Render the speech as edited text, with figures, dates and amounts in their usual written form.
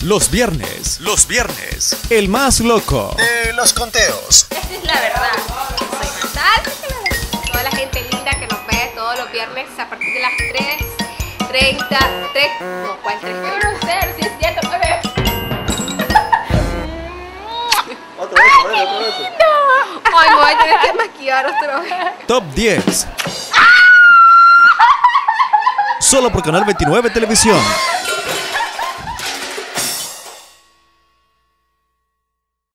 Los viernes, el más loco de los conteos. Esa es la verdad. Soy Natal. Toda la gente linda que nos ve todos los viernes a partir de las 3:30. No, ¿cuál 3? Yo no sé, si es cierto, bebé. Otra vez. Ay, me voy a tener que maquillar otra vez. Top 10. Solo por Canal 29 Televisión.